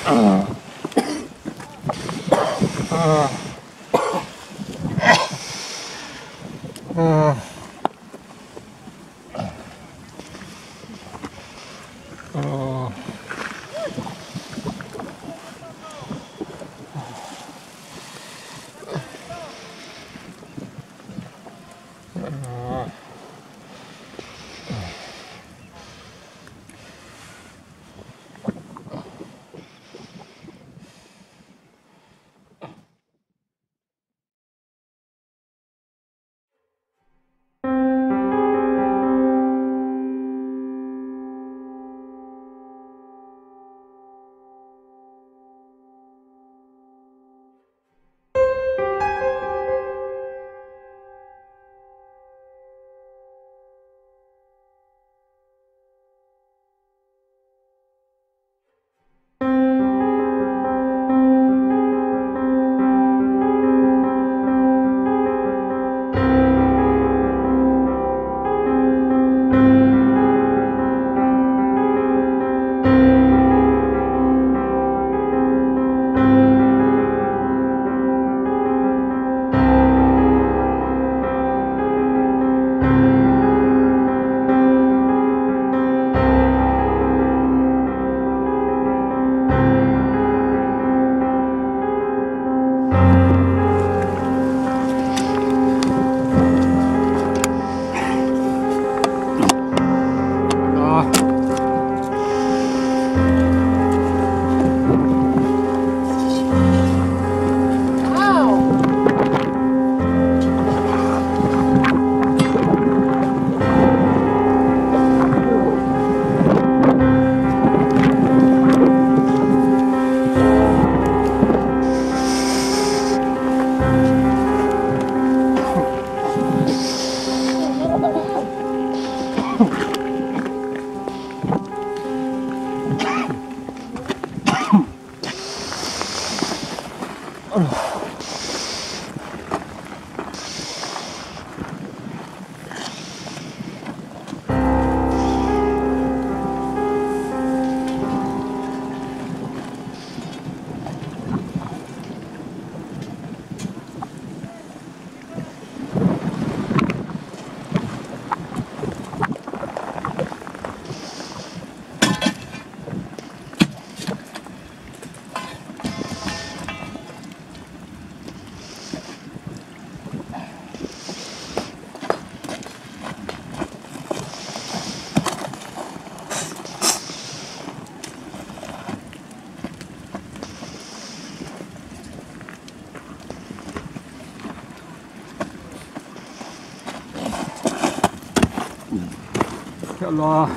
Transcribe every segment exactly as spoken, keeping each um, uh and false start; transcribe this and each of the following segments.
Ya Allah.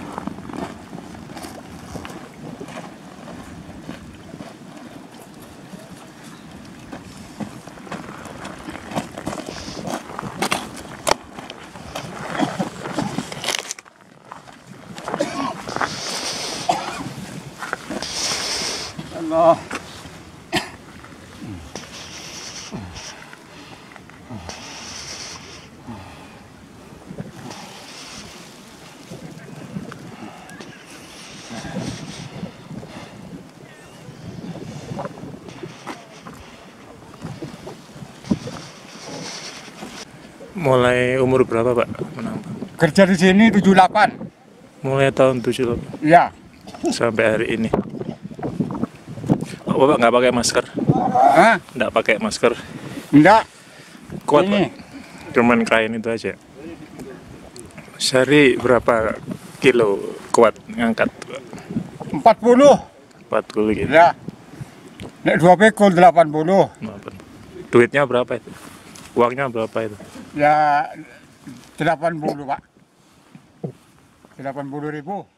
Allah. Mulai umur berapa, Pak, menambang? Kerja di sini tujuh puluh delapan. Mulai tahun tujuh puluh delapan Ya. sampai hari ini. Oh, Bapak nggak pakai masker? Hah? Nggak pakai masker? Enggak. Kuat, Ini. Pak? Cuman kain itu aja. Sehari berapa kilo kuat ngangkat, Pak? empat puluh. empat puluh gitu. Ya. Nek dua pikul delapan puluh. Duitnya berapa itu? Uangnya berapa itu? Ya delapan puluh, Pak. delapan puluh ribu.